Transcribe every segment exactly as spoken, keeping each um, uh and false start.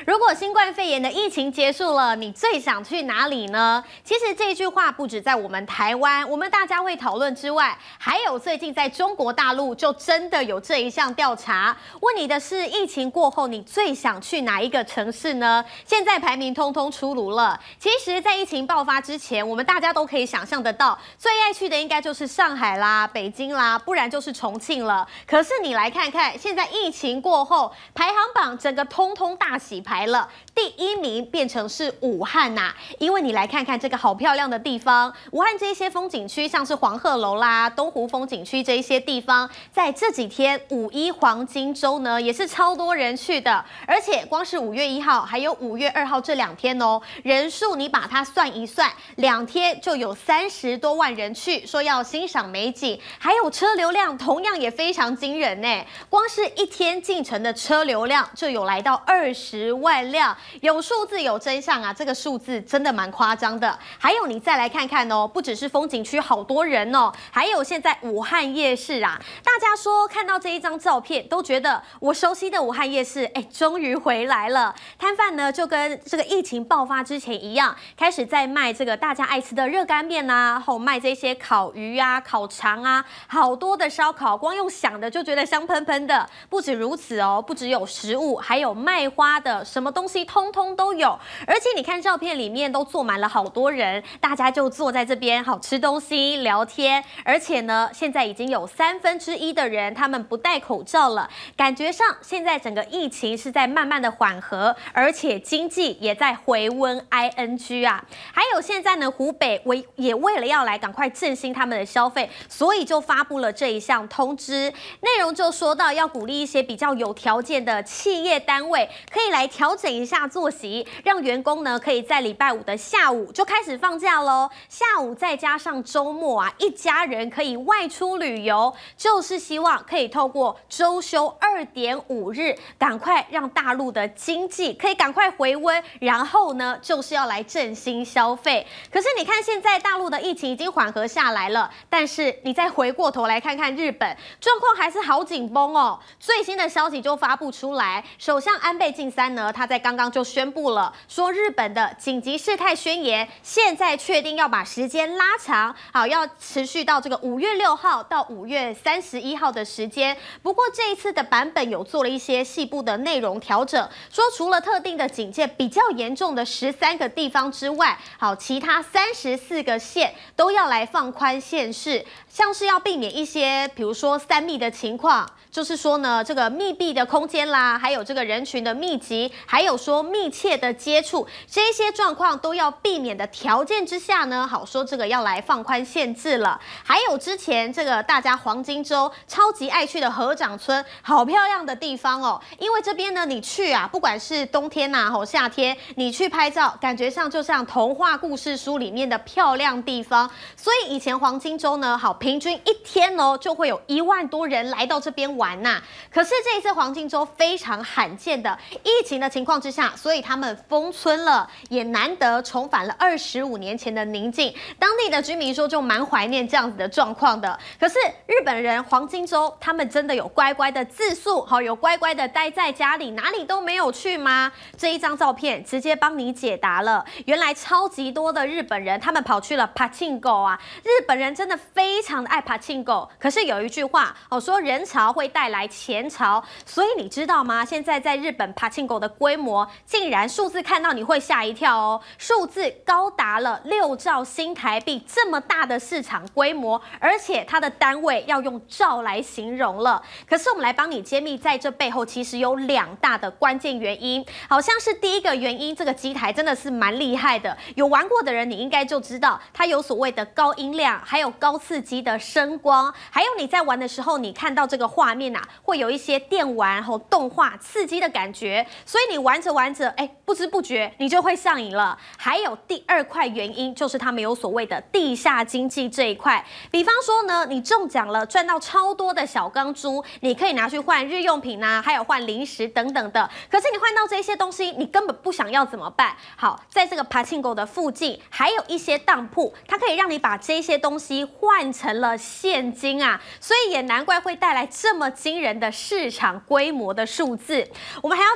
如果新冠肺炎的疫情结束了，你最想去哪里呢？其实这句话不止在我们台湾，我们大家会讨论之外，还有最近在中国大陆就真的有这一项调查，问你的是疫情过后你最想去哪一个城市呢？现在排名通通出炉了。其实，在疫情爆发之前，我们大家都可以想象得到，最爱去的应该就是上海啦、北京啦，不然就是重庆了。可是你来看看，现在疫情过后，排行榜整个通通大洗牌了，第一名变成是武汉呐、啊。因为你来看看这个好漂亮的地方，武汉这些风景区，像是黄鹤楼啦、东湖风景区这一些地方，在这几天五一黄金周呢，也是超多人去的。而且光是五月一号还有五月二号这两天哦，人数你把它算一算，两天就有三十多万人去，说要欣赏美景，还有车流量同样也非常惊人呢。光是一天进城的车流量就有来到二十万辆，有数字有真相啊，这个数字真的蛮夸张的。还有你再来看看哦，不只是风景区好多人哦，还有现在武汉夜市啊，大家说看到这一张照片都觉得我熟悉的武汉夜市，哎，终于回来了。摊贩呢就跟这个疫情爆发之前一样，开始在卖这个大家爱吃的热干面啊，后卖这些烤鱼啊、烤肠啊，好多的烧烤，光用想的就觉得香喷喷的。不止如此哦，不只有食物，还有卖花的，什么东西通通都有。而且你看照片里面都坐满了好多人，大家就坐在这边好吃东西、聊天。而且呢，现在已经有三分之一的人他们不戴口罩了，感觉上现在整个疫情是在慢慢的缓和，而且经济也在回温 I N G 啊。还有现在呢，湖北为也为了要来赶快振兴他们的消费，所以就发布了这一项通知，内容就说到要鼓励一些比较有条件的企业单位，可以来调整一下作息，让员工呢可以在礼拜五的下午就开始放假喽，下午再加上周末啊，一家人可以外出旅游，就是希望可以透过周休二点五日，赶快让大陆的经济可以赶快回温，然后呢就是要来振兴消费。可是你看现在大陆的疫情已经缓和下来了，但是你再回过头来看看日本，状况还是好紧绷哦。最新的消息就发布出来，首相安倍晋三呢，他在刚刚就宣布了，说日本的紧急事态宣言现在确定要把时间拉长，好，要持续到这个五月六号到五月三十一号的时间。不过这一次的版本有做了一些细部的内容调整，说除了特定的警戒比较严重的十三个地方之外，好，其他三十四个县都要来放宽限制，像是要避免一些，比如说三密的情况，就是说呢，这个密闭的空间啦，还有这个人群的密集，还有说密切的接触，这些状况都要避免的条件之下呢，好说这个要来放宽限制了。还有之前这个大家黄金周超级爱去的合掌村，好漂亮的地方哦，因为这边呢你去啊，不管是冬天呐、啊，吼夏天，你去拍照，感觉上就像童话故事书里面的漂亮地方。所以以前黄金周呢，好平均一天哦就会有一万多人来到这边玩呐、啊。可是这一次黄金周非常罕见的疫情的情况之下，所以他们封村了，也难得重返了二十五年前的宁静。当地的居民说就蛮怀念这样子的状况的。可是日本人黄金周他们真的有乖乖的自宿，好有乖乖的待在家里，哪里都没有去吗？这一张照片直接帮你解答了。原来超级多的日本人他们跑去了帕庆狗啊，日本人真的非常的爱帕庆狗。可是有一句话哦，说人潮会带来钱潮，所以你知道吗？现在在日本帕庆狗的规模竟然数字看到你会吓一跳哦，数字高达了六兆新台币，这么大的市场规模，而且它的单位要用兆来形容了。可是我们来帮你揭秘，在这背后其实有两大的关键原因。好像是第一个原因，这个机台真的是蛮厉害的，有玩过的人你应该就知道，它有所谓的高音量，还有高刺激的声光，还有你在玩的时候，你看到这个画面啊，会有一些电玩和动画刺激的感觉，所以你玩着玩着，哎，不知不觉你就会上瘾了。还有第二块原因，就是他们有所谓的地下经济这一块，比方说呢，你中奖了，赚到超多的小钢珠，你可以拿去换日用品啊，还有换零食等等的。可是你换到这些东西，你根本不想要怎么办？好，在这个帕庆狗的附近，还有一些当铺，它可以让你把这些东西换成了现金啊，所以也难怪会带来这么惊人的市场规模的数字。我们还要带你来看。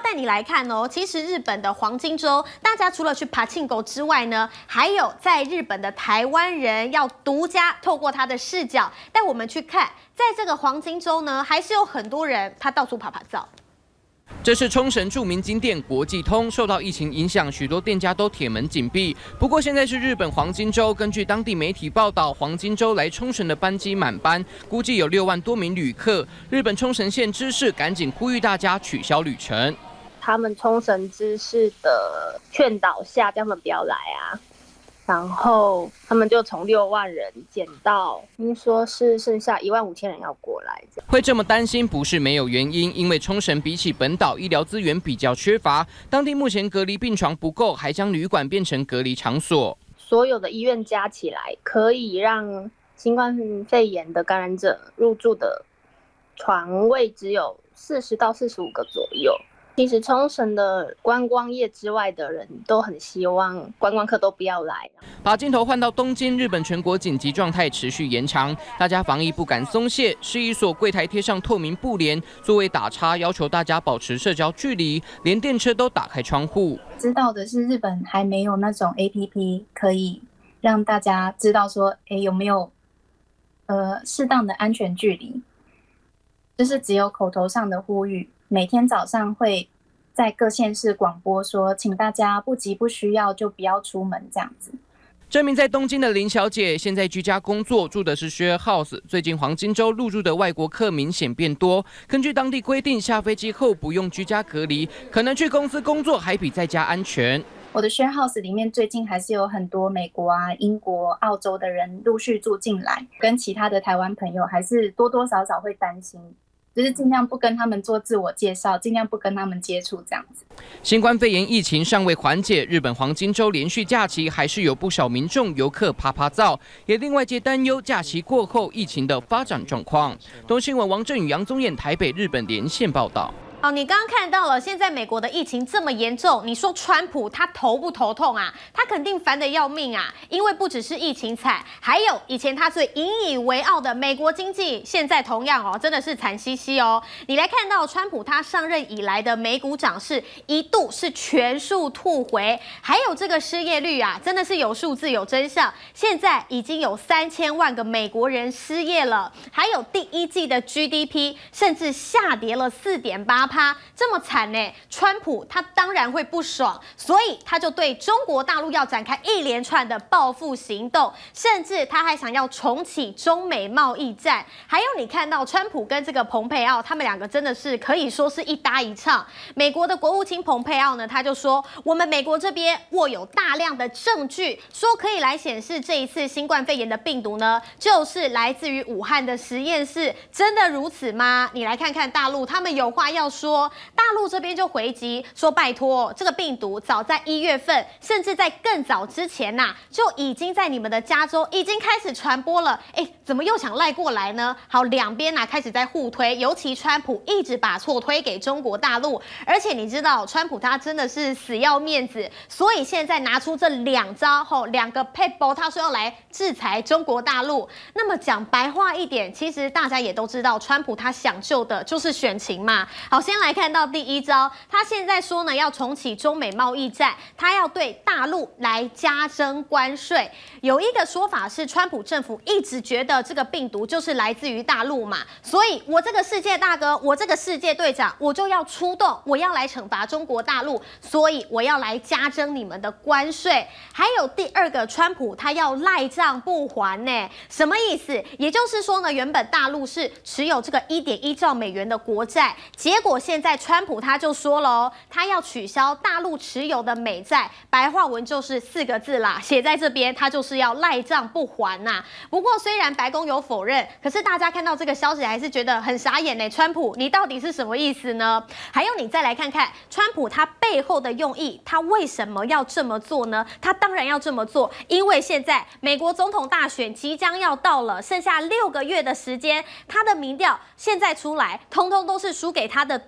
看哦，其实日本的黄金周，大家除了去爬庆狗之外呢，还有在日本的台湾人要独家透过他的视角带我们去看，在这个黄金周呢，还是有很多人他到处爬爬照。 这是冲绳著名景点国际通，受到疫情影响，许多店家都铁门紧闭。不过现在是日本黄金周，根据当地媒体报道，黄金周来冲绳的班机满班，估计有六万多名旅客。日本冲绳县知事赶紧呼吁大家取消旅程。 他们冲绳知事的劝导下，叫他们不要来啊。 然后他们就从六万人减到，听说是剩下一万五千人要过来。 会这么担心不是没有原因，因为冲绳比起本岛医疗资源比较缺乏，当地目前隔离病床不够，还将旅馆变成隔离场所。 所有的医院加起来，可以让新冠肺炎的感染者入住的床位只有四十到四十五个左右。 其实冲绳的观光业之外的人都很希望观光客都不要来。 把镜头换到东京，日本全国紧急状态持续延长，大家防疫不敢松懈。市一所柜台贴上透明布帘，座位打叉，要求大家保持社交距离，连电车都打开窗户。 知道的是，日本还没有那种 A P P 可以让大家知道说，哎，有没有呃适当的安全距离，就是只有口头上的呼吁。 每天早上会在各县市广播说，请大家不急不需要就不要出门这样子。 这名在东京的林小姐，现在居家工作，住的是 share house。最近黄金周入住的外国客明显变多。根据当地规定，下飞机后不用居家隔离，可能去公司工作还比在家安全。 我的 share house 里面最近还是有很多美国啊、英国、澳洲的人陆续住进来，跟其他的台湾朋友还是多多少少会担心。 就是尽量不跟他们做自我介绍，尽量不跟他们接触，这样子。 新冠肺炎疫情尚未缓解，日本黄金周连续假期还是有不少民众游客趴趴照，也令外界担忧假期过后疫情的发展状况。东新闻王振宇、杨宗彦台北日本连线报道。 好，你刚刚看到了，现在美国的疫情这么严重，你说川普他头不头痛啊？他肯定烦得要命啊！因为不只是疫情惨，还有以前他最引以为傲的美国经济，现在同样哦，真的是惨兮兮哦。你来看到川普他上任以来的美股涨势一度是全数吐回，还有这个失业率啊，真的是有数字有真相。现在已经有三千万个美国人失业了，还有第一季的 G D P 甚至下跌了四点八。 他这么惨呢，川普他当然会不爽，所以他就对中国大陆要展开一连串的报复行动，甚至他还想要重启中美贸易战。还有你看到川普跟这个蓬佩奥，他们两个真的是可以说是一搭一唱。美国的国务卿蓬佩奥呢，他就说我们美国这边握有大量的证据，说可以来显示这一次新冠肺炎的病毒呢，就是来自于武汉的实验室。真的如此吗？你来看看大陆，他们有话要说。 说大陆这边就回击说，拜托，这个病毒早在一月份，甚至在更早之前呐、啊，就已经在你们的加州已经开始传播了。哎，怎么又想赖过来呢？好，两边呐、啊、开始在互推，尤其川普一直把错推给中国大陆，而且你知道，川普他真的是死要面子，所以现在拿出这两招后，两个 paper， 他说要来制裁中国大陆。那么讲白话一点，其实大家也都知道，川普他想救的就是选情嘛。好，先来看到第一招，他现在说呢要重启中美贸易战，他要对大陆来加征关税。有一个说法是，川普政府一直觉得这个病毒就是来自于大陆嘛，所以我这个世界大哥，我这个世界队长，我就要出动，我要来惩罚中国大陆，所以我要来加征你们的关税。还有第二个，川普他要赖账不还呢，什么意思？也就是说呢，原本大陆是持有这个一点一兆美元的国债，结果现在川普他就说了哦，他要取消大陆持有的美债，白话文就是四个字啦，写在这边，他就是要赖账不还呐、啊。不过虽然白宫有否认，可是大家看到这个消息还是觉得很傻眼呢。川普，你到底是什么意思呢？还有你再来看看川普他背后的用意，他为什么要这么做呢？他当然要这么做，因为现在美国总统大选即将要到了，剩下六个月的时间，他的民调现在出来，通通都是输给他的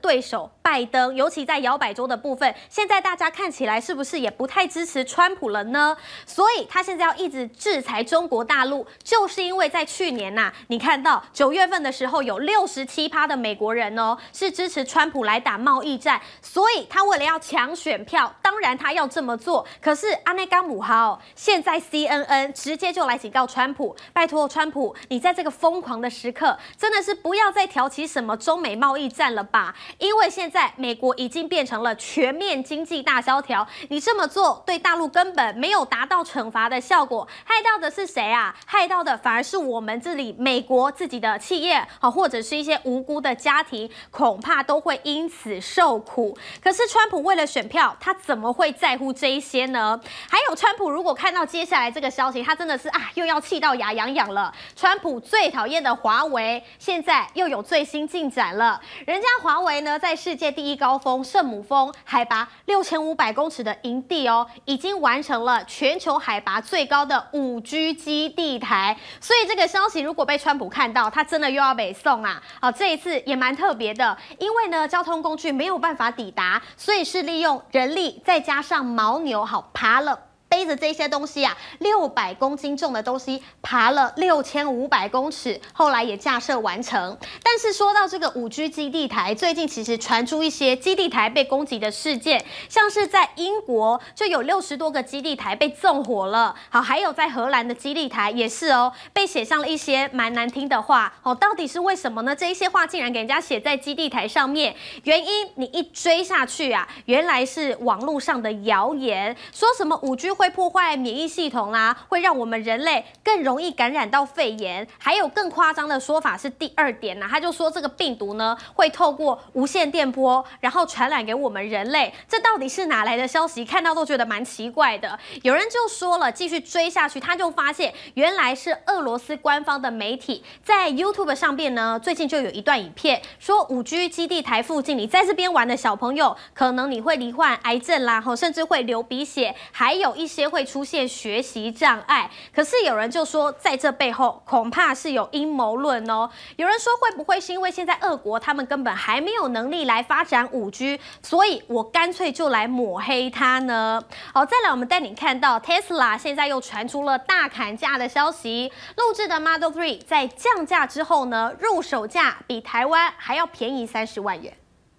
对手拜登，尤其在摇摆州的部分，现在大家看起来是不是也不太支持川普了呢？所以他现在要一直制裁中国大陆，就是因为在去年呐、啊，你看到九月份的时候有六十七趴的美国人哦是支持川普来打贸易战，所以他为了要抢选票，当然他要这么做。可是阿内冈姆哈现在 C N N 直接就来警告川普，拜托川普，你在这个疯狂的时刻，真的是不要再挑起什么中美贸易战了吧？因为现在美国已经变成了全面经济大萧条，你这么做对大陆根本没有达到惩罚的效果，害到的是谁啊？害到的反而是我们这里美国自己的企业，好，或者是一些无辜的家庭，恐怕都会因此受苦。可是川普为了选票，他怎么会在乎这一些呢？还有川普如果看到接下来这个消息，他真的是啊，又要气到牙痒痒了。川普最讨厌的华为，现在又有最新进展了。人家华为呢，在世界第一高峰圣母峰，海拔六千五百公尺的营地哦，已经完成了全球海拔最高的五 G 基地台。所以这个消息如果被川普看到，他真的又要北送啊！好，这一次也蛮特别的，因为呢，交通工具没有办法抵达，所以是利用人力再加上牦牛，好爬了。背着这些东西啊，六百公斤重的东西，爬了六千五百公尺，后来也架设完成。但是说到这个五 G 基地台，最近其实传出一些基地台被攻击的事件，像是在英国就有六十多个基地台被纵火了，好，还有在荷兰的基地台也是哦，被写上了一些蛮难听的话。哦，到底是为什么呢？这一些话竟然给人家写在基地台上面，原因你一追下去啊，原来是网络上的谣言，说什么五 G 会会破坏免疫系统啦、啊，会让我们人类更容易感染到肺炎。还有更夸张的说法是第二点呐、啊，他就说这个病毒呢会透过无线电波，然后传染给我们人类。这到底是哪来的消息？看到都觉得蛮奇怪的。有人就说了，继续追下去，他就发现原来是俄罗斯官方的媒体在 YouTube 上边呢，最近就有一段影片说五 G 基地台附近，你在这边玩的小朋友，可能你会罹患癌症啦，甚至会流鼻血，还有一些会出现学习障碍。可是有人就说，在这背后恐怕是有阴谋论哦。有人说，会不会是因为现在俄国他们根本还没有能力来发展五 G， 所以我干脆就来抹黑它呢？好，再来我们带你看到 Tesla 现在又传出了大砍价的消息，录制的 Model 三在降价之后呢，入手价比台湾还要便宜三十万元。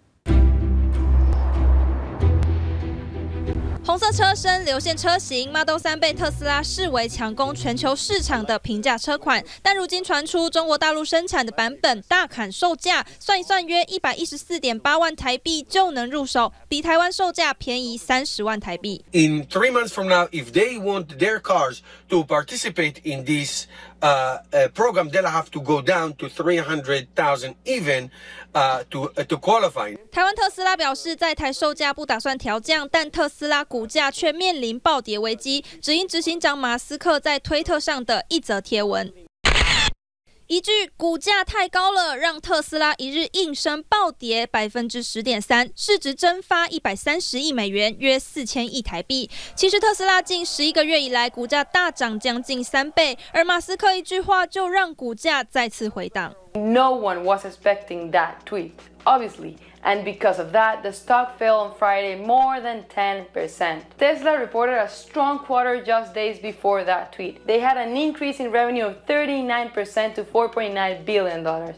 红色车身流线车型 Model 三被特斯拉视为强攻全球市场的平价车款，但如今传出中国大陆生产的版本大砍售价，算一算约一百一十四点八万台币就能入手，比台湾售价便宜三十万台币。 In three months from now, if they want their cars to participate in this uh, uh, program, they'll have to go down to three hundred thousand even uh, to uh, to qualify. 台湾特斯拉表示，在台售价不打算调降，但特斯拉股价却面临暴跌危机，只因执行长马斯克在推特上的一则贴文。一句股价太高了，让特斯拉一日应声暴跌百分之十点三，市值蒸发一百三十亿美元，约四千亿台币。其实特斯拉近十一个月以来，股价大涨将近三倍，而马斯克一句话就让股价再次回档。 No one was expecting that tweet, obviously. And because of that, the stock fell on Friday more than ten percent. Tesla reported a strong quarter just days before that tweet. They had an increase in revenue of thirty-nine percent to four point nine billion dollars.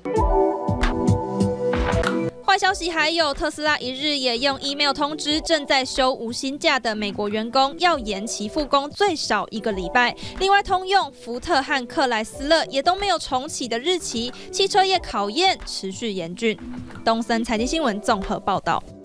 坏消息还有，特斯拉一日也用 email 通知正在休无薪假的美国员工，要延期复工最少一个礼拜。另外，通用、福特和克莱斯勒也都没有重启的日期，汽车业考验持续严峻。东森财经新闻综合报道。